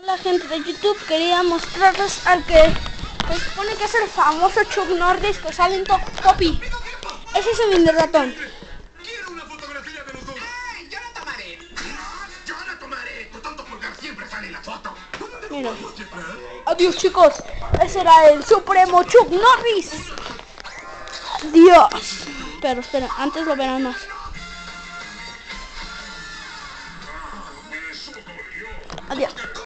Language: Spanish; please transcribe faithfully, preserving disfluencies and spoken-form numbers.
Hola gente de YouTube, quería mostraros al que se supone que es el famoso Chuck Norris que sale en Top Poppy. Ese es el mini ratón. Quiero una fotografía de los dos. ¡Ay, yo la tomaré! No, yo la tomaré. Tu tonto pulgar siempre sale en la foto. Mira. Adiós chicos, ese era el supremo Chuck Norris. Dios. Pero espera, antes lo verán más. Adiós.